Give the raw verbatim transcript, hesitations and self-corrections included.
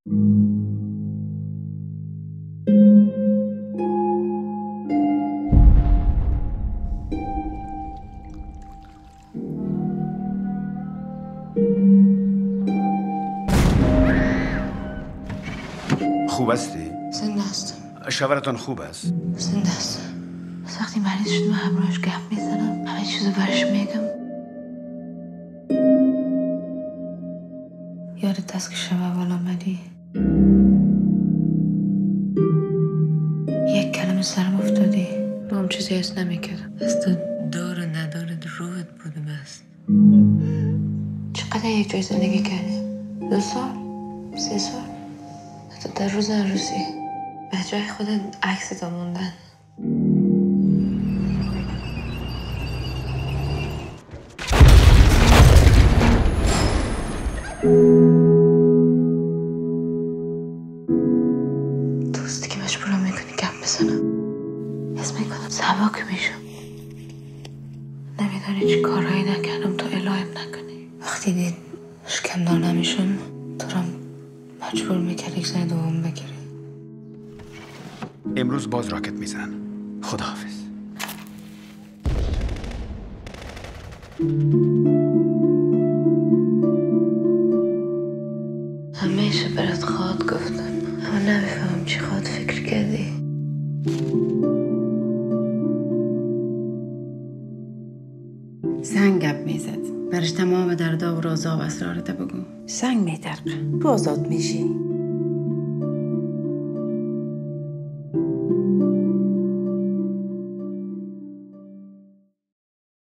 خوب هستی؟ زنده هستم. شوهرتان خوب است؟ زنده هستم. از وقتی مریض شد من همراهش گپ میزنم، همه چیزو برش میگم. یادت هست که شب اول آمدی؟ یک کلمه سرم افتادی. با هم چیزی حس نمیکردم. از تو دار و ندار روحت بود بس. چقدر یک جای زندگی کردی؟ دو سال؟ سه سال؟ حتی در روز عروسی به جای خودت عکس تا موندن. دوستی که مجبورم میکنی گپ بزنم. حس میکنم سبک میشم. نمیدانی چی کارهایی نکردم تا الهیم نکنی. وقتی دید شکمدار نمیشم تو را مجبور میکرد یک زن دوم بگیری. امروز باز راکت میزن. خداحافظ. همیشه برات خواد گفتم اما نمیفهمم چی خواد فکر کردی. سنگ گپ میزد. برش تمام دردا و رازا و اسرارت بگو. سنگ میترقه تو آزاد میشی.